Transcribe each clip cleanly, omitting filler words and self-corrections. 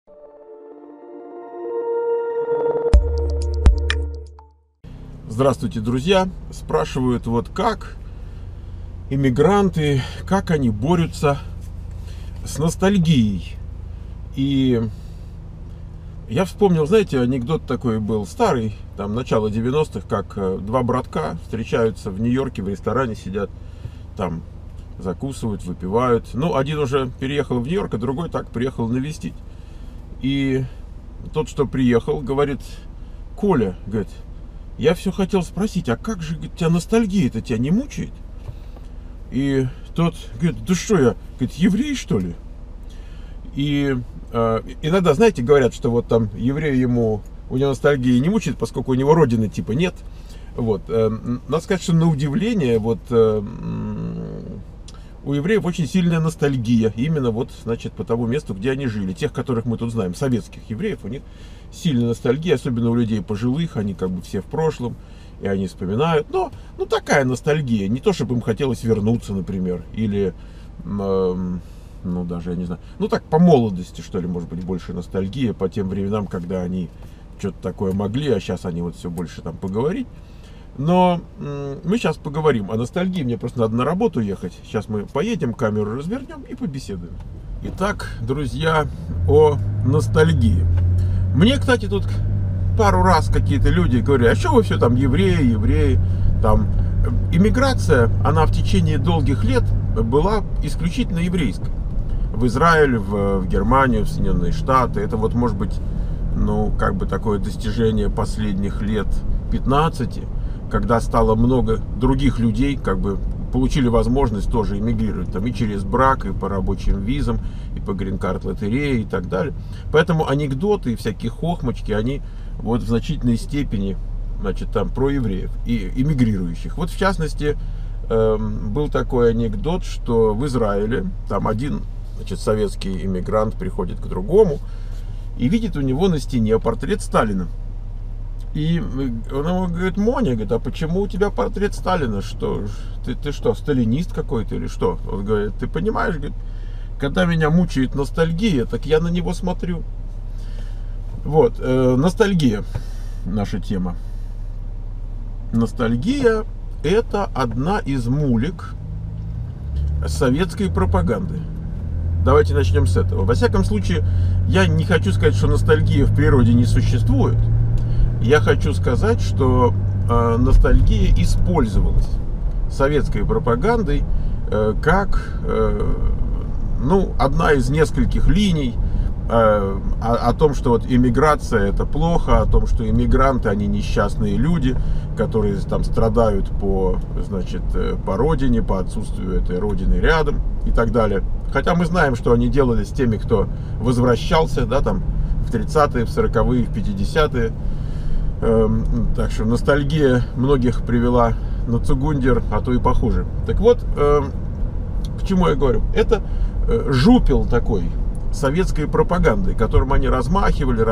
Здравствуйте, друзья! Спрашивают, вот как иммигранты, как они борются с ностальгией. И я вспомнил, знаете, анекдот такой был старый, там, начало 90-х, как два братка встречаются в Нью-Йорке, в ресторане сидят, там, закусывают, выпивают. Ну, один уже переехал в Нью-Йорк, а другой так приехал навестить. И тот, что приехал, говорит: Коля, говорит, я все хотел спросить, а как же, говорит, тебя ностальгия-то тебя не мучает? И тот говорит: да что я, говорит, еврей, что ли? И иногда, знаете, говорят, что вот там еврей у него ностальгия не мучает, поскольку у него родины типа нет. Вот. Надо сказать, что на удивление, вот у евреев очень сильная ностальгия. Именно вот, значит, по тому месту, где они жили. Тех, которых мы тут знаем, советских евреев, у них сильная ностальгия, особенно у людей пожилых, они как бы все в прошлом, и они вспоминают. Но, ну, такая ностальгия. Не то, чтобы им хотелось вернуться, например, или, ну, даже, я не знаю, ну, так, по молодости, что ли, может быть, больше ностальгия, по тем временам, когда они что-то такое могли, а сейчас они вот все больше там поговорить. Но мы сейчас поговорим о ностальгии. Мне просто надо на работу ехать. Сейчас мы поедем, камеру развернем и побеседуем. Итак, друзья, о ностальгии. Мне, кстати, тут пару раз какие-то люди говорят: а что вы все там евреи, там. Иммиграция, она в течение долгих лет была исключительно еврейской. В Израиль, в Германию, в Соединенные Штаты. Это вот, может быть, ну, как бы такое достижение последних лет 15, когда стало много других людей, как бы получили возможность тоже эмигрировать, там, и через брак, и по рабочим визам, и по грин-карт лотерее и так далее. Поэтому анекдоты и всякие хохмочки, они вот в значительной степени, значит, там про евреев и эмигрирующих. Вот в частности, был такой анекдот, что в Израиле там один, значит, советский иммигрант приходит к другому и видит у него на стене портрет Сталина. И он ему говорит: Моня, говорит, а почему у тебя портрет Сталина? Что, ты что, сталинист какой-то или что? Он говорит: ты понимаешь, говорит, когда меня мучает ностальгия, так я на него смотрю. Вот, ностальгия, наша тема. Ностальгия — это одна из мулек советской пропаганды. Давайте начнем с этого. Во всяком случае, я не хочу сказать, что ностальгия в природе не существует. Я хочу сказать, что ностальгия использовалась советской пропагандой как, ну, одна из нескольких линий о том, что вот иммиграция — это плохо, о том, что иммигранты — они несчастные люди, которые там страдают по, значит, по родине, по отсутствию этой родины рядом и так далее. Хотя мы знаем, что они делали с теми, кто возвращался, да, там, в 30-е, в 40-е, в 50-е. Так что ностальгия многих привела на цугундер, а то и похуже. Так вот, к чему я говорю? Это жупел такой советской пропаганды, которым они размахивали,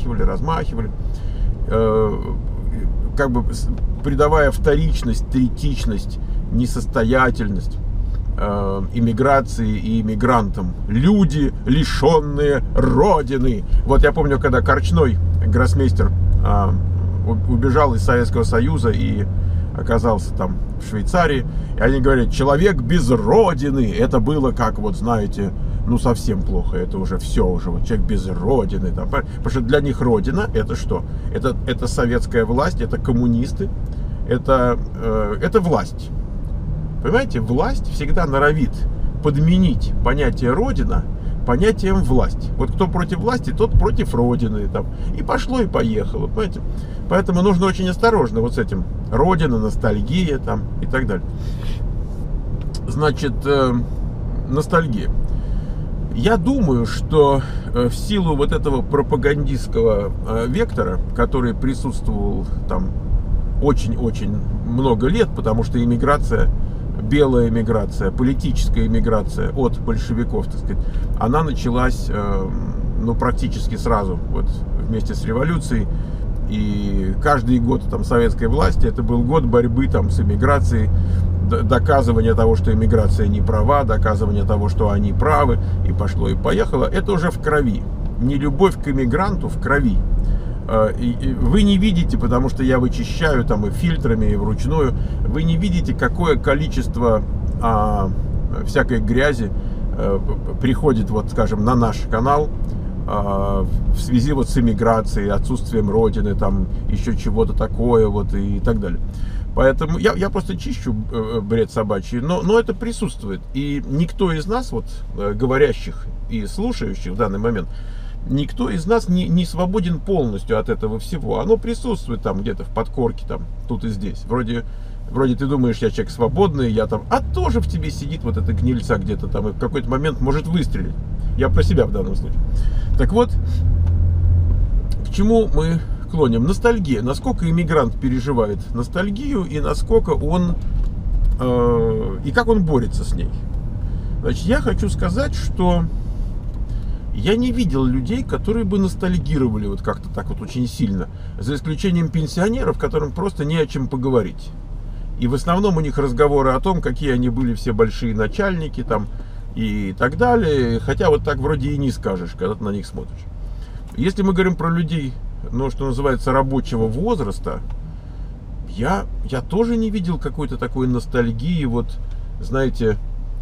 как бы придавая вторичность, третичность, несостоятельность иммиграции и иммигрантам. Люди, лишенные родины. Вот я помню, когда Корчной, гроссмейстер, убежал из Советского Союза и оказался там в Швейцарии, и они говорят: человек без родины. Это было, как, вот знаете, ну, совсем плохо. Это уже все, уже вот человек без родины там. Потому что для них родина — это что? Это советская власть, это коммунисты, это власть. Понимаете, власть всегда норовит подменить понятие родина понятием власть. Вот кто против власти, тот против родины. Там. И пошло, и поехало. Понимаете? Поэтому нужно очень осторожно вот с этим. Родина, ностальгия там, и так далее. Значит, ностальгия. Я думаю, что в силу вот этого пропагандистского вектора, который присутствовал там очень-очень много лет, потому что иммиграция, белая иммиграция, политическая иммиграция от большевиков, так сказать, она началась, ну, практически сразу, вот вместе с революцией. И каждый год там советской власти это был год борьбы там с иммиграцией, доказывание того, что иммиграция не права, доказывание того, что они правы, и пошло и поехало. Это уже в крови. не любовь к иммигранту в крови. Вы не видите, потому что я вычищаю там и фильтрами, и вручную, вы не видите, какое количество всякой грязи приходит, вот скажем, на наш канал в связи вот с иммиграцией, отсутствием родины, там еще чего-то такое вот и так далее. Поэтому я просто чищу бред собачий, но это присутствует. И никто из нас, вот говорящих и слушающих в данный момент, никто из нас не свободен полностью от этого всего. Оно присутствует там где-то в подкорке, там, тут и здесь. Вроде ты думаешь, я человек свободный, я там, а тоже в тебе сидит вот эта гнильца где-то там и в какой-то момент может выстрелить. Я про себя в данном случае. Так вот, к чему мы клоним? Ностальгия. Насколько иммигрант переживает ностальгию и насколько он и как он борется с ней. Значит, я хочу сказать, что я не видел людей, которые бы ностальгировали вот как-то так вот очень сильно, за исключением пенсионеров, которым просто не о чем поговорить. И в основном у них разговоры о том, какие они были все большие начальники там и так далее, хотя вот так вроде и не скажешь, когда ты на них смотришь. Если мы говорим про людей, ну, что называется, рабочего возраста, я тоже не видел какой-то такой ностальгии, вот, знаете,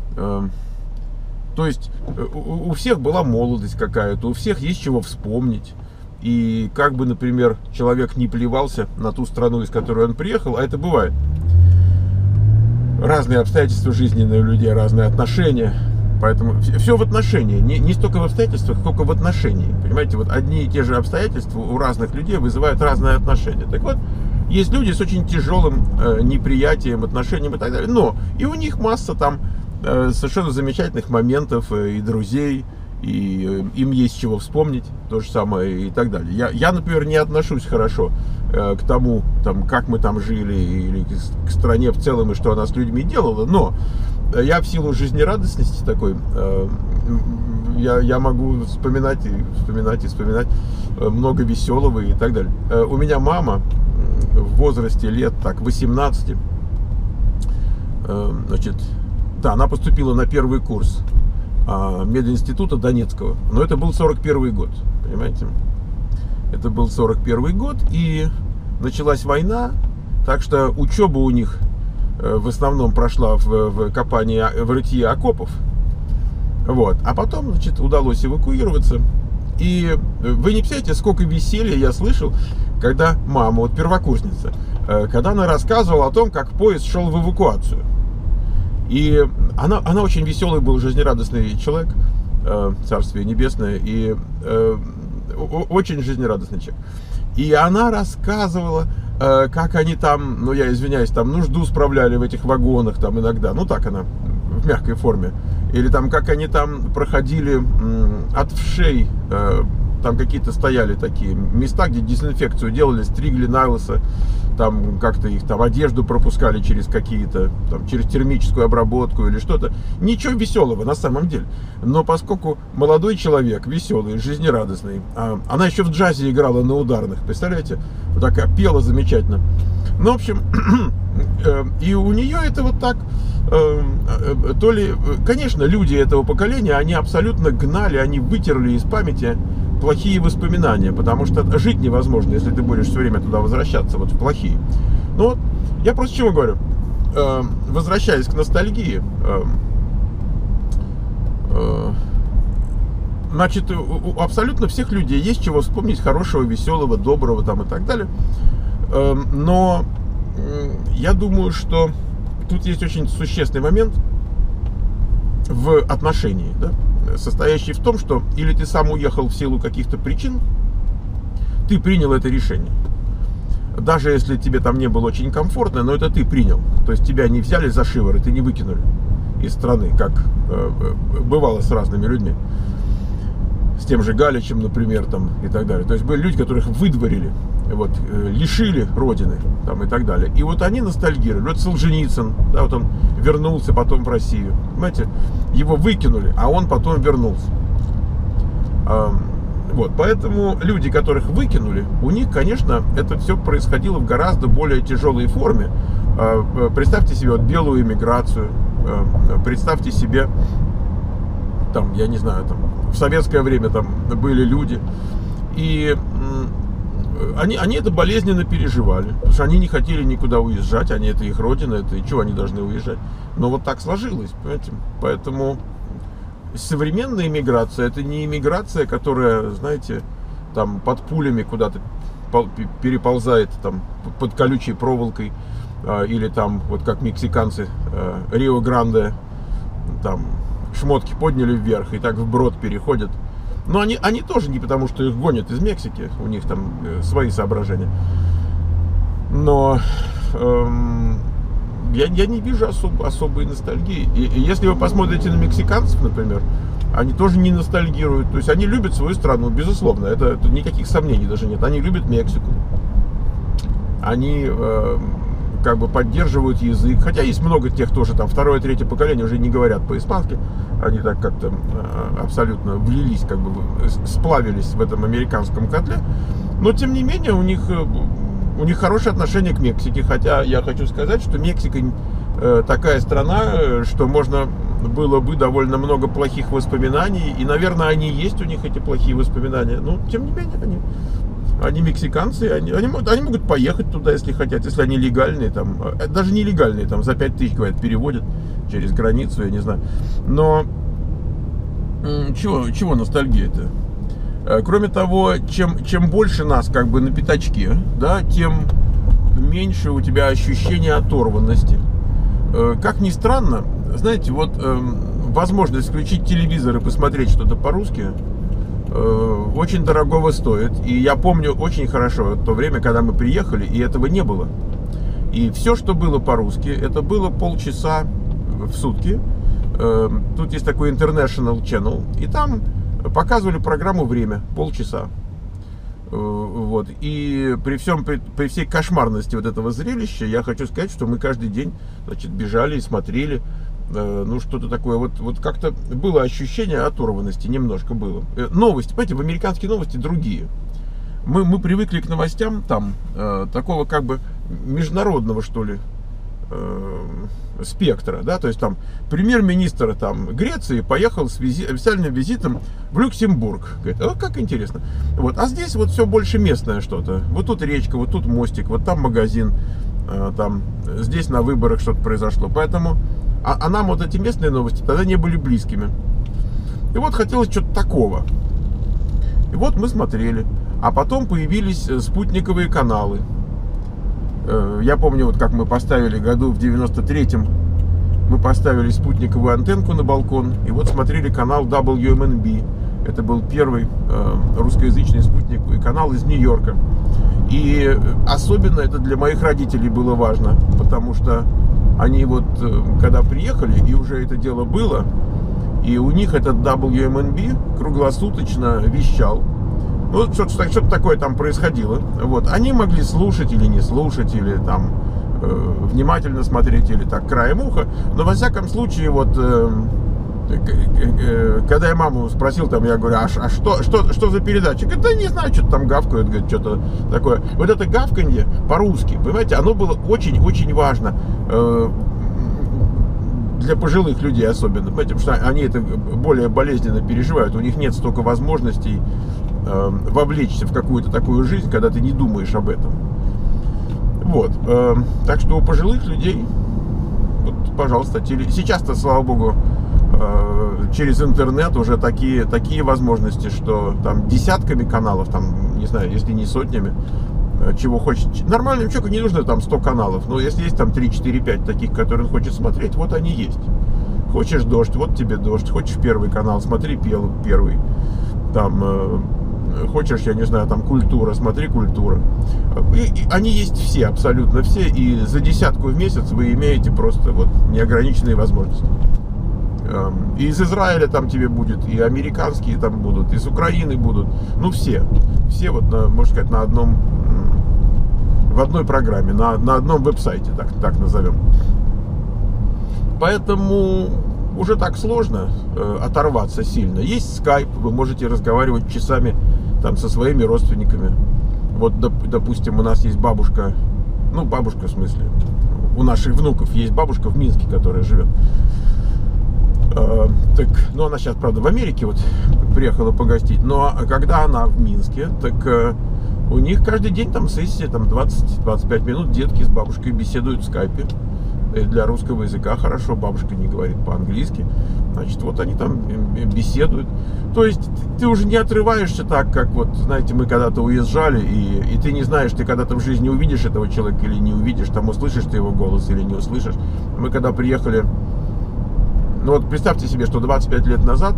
то есть у всех была молодость какая-то, у всех есть чего вспомнить. И как бы, например, человек не плевался на ту страну, из которой он приехал, а это бывает. Разные обстоятельства жизненные у людей, разные отношения. Поэтому все в отношении, не столько в обстоятельствах, сколько в отношении. Понимаете, вот одни и те же обстоятельства у разных людей вызывают разные отношения. Так вот, есть люди с очень тяжелым неприятием, отношением и так далее. Но и у них масса там совершенно замечательных моментов и друзей, и им есть чего вспомнить, то же самое и так далее. Я, например, не отношусь хорошо к тому, там, как мы там жили, или к стране в целом, и что она с людьми делала, но я в силу жизнерадостности такой, я могу вспоминать много веселого и так далее. У меня мама в возрасте лет так 18, значит, да, она поступила на первый курс мединститута Донецкого, но это был 41 год, понимаете? Это был 41 год, и началась война, так что учеба у них в основном прошла в копании, в рытье окопов, вот, а потом, значит, удалось эвакуироваться, и вы не представляете, сколько веселья я слышал, когда мама, вот первокурсница, когда она рассказывала о том, как поезд шел в эвакуацию. И она очень веселый был, жизнерадостный человек, царствие небесное, и очень жизнерадостный человек. И она рассказывала, как они там, ну я извиняюсь, там нужду справляли в этих вагонах, там иногда, ну так она, в мягкой форме. Или там, как они там проходили от вшей, там какие-то стояли такие места, где дезинфекцию делали, стригли налысо, там как-то их там одежду пропускали через какие-то, там, через термическую обработку или что-то. Ничего веселого на самом деле. Но поскольку молодой человек, веселый, жизнерадостный, она еще в джазе играла на ударных, представляете? Вот такая пела замечательно. Ну, в общем, и у нее это вот так, то ли, конечно, люди этого поколения, они абсолютно гнали, они вытерли из памяти плохие воспоминания, потому что жить невозможно, если ты будешь все время туда возвращаться, вот в плохие. Ну вот, я просто чего говорю, возвращаясь к ностальгии, значит, у абсолютно всех людей есть чего вспомнить хорошего, веселого, доброго там и так далее, но я думаю, что тут есть очень существенный момент в отношении, да? Состоящий в том, что или ты сам уехал в силу каких-то причин, ты принял это решение. Даже если тебе там не было очень комфортно, но это ты принял. То есть тебя не взяли за шиворот и не выкинули из страны, как бывало с разными людьми. С тем же Галичем, например, там, и так далее. То есть были люди, которых выдворили, вот, лишили родины там, и так далее. И вот они ностальгировали. Вот Солженицын, да, вот он вернулся потом в Россию. Понимаете, его выкинули, а он потом вернулся. Вот, поэтому люди, которых выкинули, у них, конечно, это все происходило в гораздо более тяжелой форме. Представьте себе вот белую эмиграцию, представьте себе там, я не знаю, там, в советское время там были люди. И они это болезненно переживали, потому что они не хотели никуда уезжать, это их родина, это и чего они должны уезжать. Но вот так сложилось, понимаете? Поэтому современная иммиграция — это не иммиграция, которая, знаете, там под пулями куда-то переползает там под колючей проволокой, или там, вот как мексиканцы, Рио-Гранде, там шмотки подняли вверх и так вброд переходят. Но они тоже не потому, что их гонят из Мексики, у них там свои соображения. Но я не вижу особой ностальгии. И если вы посмотрите на мексиканцев, например, они тоже не ностальгируют. То есть они любят свою страну, безусловно. Это никаких сомнений даже нет. Они любят Мексику. Они как бы поддерживают язык. Хотя есть много тех тоже, там, второе, третье поколение уже не говорят по-испански. Они так как-то абсолютно влились, как бы сплавились в этом американском котле. Но, тем не менее, у них хорошее отношение к Мексике. Хотя я хочу сказать, что Мексика такая страна, что можно было бы довольно много плохих воспоминаний. И, наверное, они есть у них, эти плохие воспоминания. Но, тем не менее, они мексиканцы, они могут поехать туда, если хотят, если они легальные, там, даже нелегальные, там, за 5000, говорят, переводят через границу, я не знаю. Но чего ностальгия-то? Кроме того, чем больше нас как бы на пятачке, да, тем меньше у тебя ощущение оторванности. Как ни странно, знаете, вот возможность включить телевизор и посмотреть что-то по-русски очень дорогого стоит. И я помню очень хорошо то время, когда мы приехали, и этого не было. И все, что было по-русски, это было полчаса в сутки. Тут есть такой International Channel, и там показывали программу «Время», полчаса. Вот. И при всей кошмарности вот этого зрелища, я хочу сказать, что мы каждый день, значит, бежали и смотрели. Ну, что-то такое, вот как-то было ощущение оторванности, немножко было. Новости, понимаете, в американские новости другие. Мы привыкли к новостям там такого как бы международного, что ли, спектра, да, то есть там премьер-министр там Греции поехал с официальным визитом в Люксембург. Говорит, как интересно. Вот, а здесь вот все больше местное что-то. Вот тут речка, вот тут мостик, вот там магазин, там, здесь на выборах что-то произошло. Поэтому а нам вот эти местные новости тогда не были близкими. И вот хотелось что-то такого. И вот мы смотрели. А потом появились спутниковые каналы. Я помню, вот как мы поставили году в 93-м, мы поставили спутниковую антенку на балкон. И вот смотрели канал WMNB. Это был первый русскоязычный спутниковый канал из Нью-Йорка. И особенно это для моих родителей было важно, потому что они вот, когда приехали, и уже это дело было, и у них этот WMNB круглосуточно вещал. Ну, что-то такое там происходило. Вот. Они могли слушать или не слушать, или там внимательно смотреть, или так, краем уха. Но, во всяком случае, вот, когда я маму спросил, там, я говорю, а что за передача? Говорит, да не знаю, что-то там гавкают, говорит, что-то такое. Вот это гавканье по-русски, понимаете, оно было очень-очень важно для пожилых людей особенно, понимаете, потому что они это более болезненно переживают, у них нет столько возможностей вовлечься в какую-то такую жизнь, когда ты не думаешь об этом. Вот, так что у пожилых людей, вот, пожалуйста, сейчас-то, слава богу, через интернет уже такие возможности, что там десятками каналов, там, не знаю, если не сотнями, чего хочет. Нормальному человеку не нужно там 100 каналов, но если есть там 3, 4, 5 таких, которые он хочет смотреть, вот они есть. Хочешь дождь, вот тебе дождь. Хочешь первый канал, смотри первый. Там, хочешь, я не знаю, там культура, смотри культура. И они есть все, абсолютно все, и за десятку в месяц вы имеете просто вот неограниченные возможности. И из Израиля там тебе будет, и американские там будут, и с Украины будут. Ну, все вот, можно сказать, в одной программе, на одном веб-сайте, так назовем. Поэтому уже так сложно оторваться сильно. Есть скайп, вы можете разговаривать часами там со своими родственниками. Вот, допустим, у нас есть бабушка, ну, бабушка в смысле, у наших внуков есть бабушка в Минске, которая живет. Так, ну она сейчас, правда, в Америке вот приехала погостить, но когда она в Минске, так у них каждый день там сессия, там 20-25 минут детки с бабушкой беседуют в скайпе. Для русского языка хорошо, бабушка не говорит по-английски, значит, вот они там беседуют. То есть ты уже не отрываешься так, как вот, знаете, мы когда-то уезжали, и ты не знаешь, ты когда-то в жизни увидишь этого человека или не увидишь, там услышишь ты его голос или не услышишь. Мы когда приехали, ну вот представьте себе, что 25 лет назад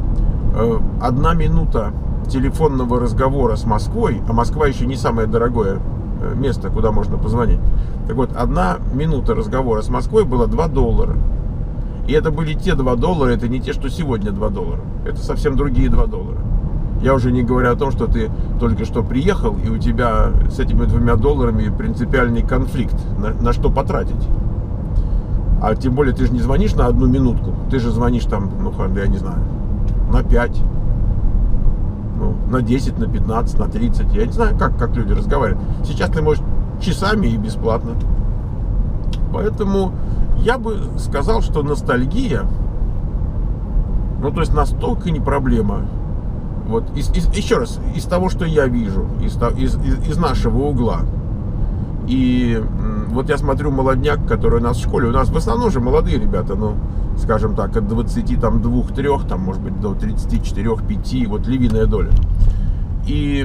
1 минута телефонного разговора с Москвой, а Москва еще не самое дорогое место, куда можно позвонить. Так вот, 1 минута разговора с Москвой было $2. И это были те $2, это не те, что сегодня $2. Это совсем другие $2. Я уже не говорю о том, что ты только что приехал, и у тебя с этими $2 принципиальный конфликт, на что потратить. А тем более ты же не звонишь на 1 минутку, ты же звонишь там, ну, я не знаю, на 5, ну, на 10, на 15, на 30. Я не знаю, как люди разговаривают. Сейчас ты можешь часами и бесплатно. Поэтому я бы сказал, что ностальгия, ну, то есть настолько не проблема. Вот, еще раз, из того, что я вижу, из нашего угла. И вот я смотрю молодняк, который у нас в школе. У нас в основном же молодые ребята, ну, скажем так, от 22-3, там, может быть, до 34-5, вот львиная доля. И,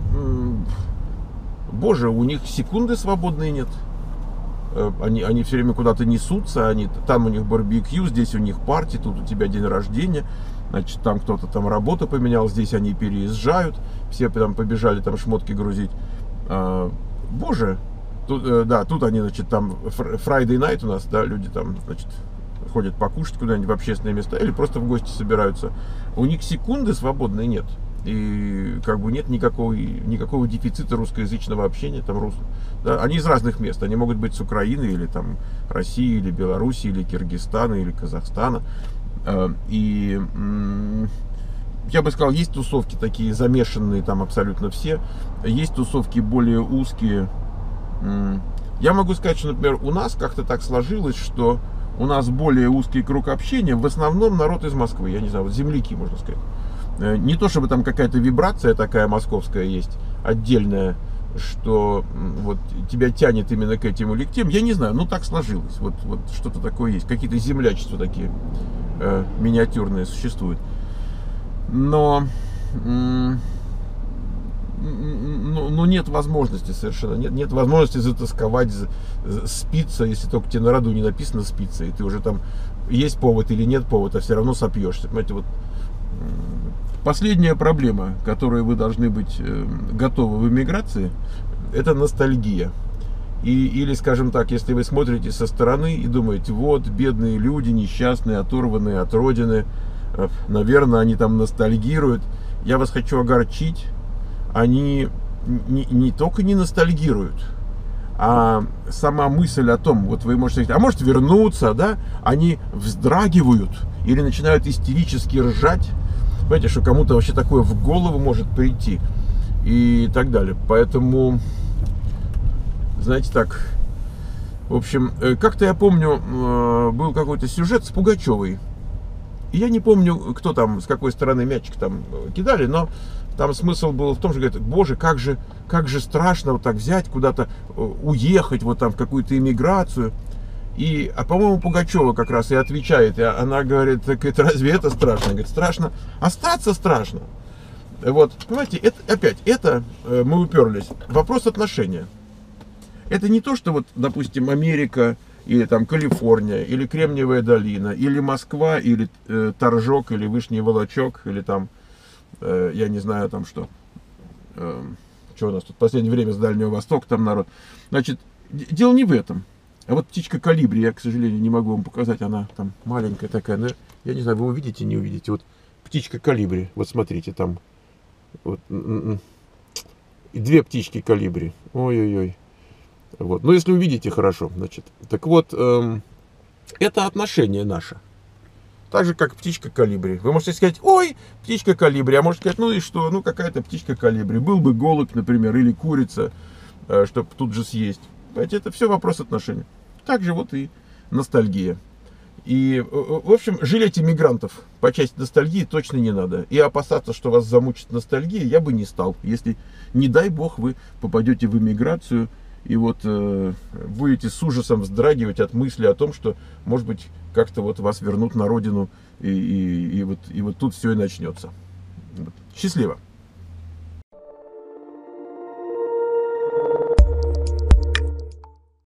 боже, у них секунды свободные нет. Они все время куда-то несутся, там у них барбекю, здесь у них парти, тут у тебя день рождения, значит, там кто-то там работу поменял, здесь они переезжают, все там побежали там шмотки грузить. Боже, тут они, значит, там Friday night у нас, да, люди там, значит, ходят покушать куда-нибудь в общественные места или просто в гости собираются. У них секунды свободной нет. И как бы нет никакого дефицита русскоязычного общения, там, да, они из разных мест, они могут быть с Украины, или там России, или Беларуси, или Киргизстана, или Казахстана. И я бы сказал, есть тусовки такие замешанные, там абсолютно все, есть тусовки более узкие. Я могу сказать, что, например, у нас как-то так сложилось, что у нас более узкий круг общения, в основном народ из Москвы, я не знаю, вот земляки, можно сказать. Не то, чтобы там какая-то вибрация такая московская есть, отдельная, что вот тебя тянет именно к этим или к тем. Я не знаю, ну так сложилось. Вот что-то такое есть. Какие-то землячества такие миниатюрные существуют. Но нет возможности совершенно. Нет возможности затасковать, спиться, если только тебе на роду не написано спиться, и ты уже там есть повод или нет повода, а все равно сопьешься. Понимаете, вот. Последняя проблема, которой вы должны быть готовы в эмиграции, это ностальгия. Или, скажем так, если вы смотрите со стороны и думаете, вот, бедные люди, несчастные, оторванные от родины, наверное, они там ностальгируют. Я вас хочу огорчить, они не только не ностальгируют, а сама мысль о том, вот вы можете сказать, а может вернуться, да, они вздрагивают или начинают истерически ржать. Понимаете, что кому-то вообще такое в голову может прийти и так далее. Поэтому, знаете, так, в общем, как-то я помню, был какой-то сюжет с Пугачевой. И я не помню, кто там, с какой стороны мячик там кидали, но там смысл был в том, что говорит, боже, как же страшно вот так взять, куда-то уехать, вот там в какую-то эмиграцию. А по-моему, Пугачева как раз и отвечает, и она говорит, так это разве это страшно? Говорит, страшно, остаться страшно. Вот, понимаете, это мы уперлись. Вопрос отношения. Это не то, что вот, допустим, Америка, или там Калифорния, или Кремниевая долина, или Москва, или Торжок, или Вышний Волочок, или там, я не знаю там что. Что у нас тут в последнее время с Дальнего Востока там народ. Значит, дело не в этом. А вот птичка Колибри, я, к сожалению, не могу вам показать, она там маленькая такая, но я не знаю, вы увидите, не увидите. Вот птичка Колибри, вот смотрите, там вот, и 2 птички Колибри, ой-ой-ой. Вот. Но если увидите, хорошо, значит. Так вот, это отношение наше. Так же, как птичка Колибри. Вы можете сказать, ой, птичка Колибри, а можете сказать, ну и что, ну какая-то птичка Колибри. Был бы голубь, например, или курица, чтобы тут же съесть. Понимаете, это все вопрос отношений. Так же вот и ностальгия. И, в общем, жалеть иммигрантов по части ностальгии точно не надо. И опасаться, что вас замучит ностальгия, я бы не стал. Если, не дай бог, вы попадете в иммиграцию и вот будете с ужасом вздрагивать от мысли о том, что, может быть, как-то вот вас вернут на родину, и вот тут все и начнется. Вот. Счастливо!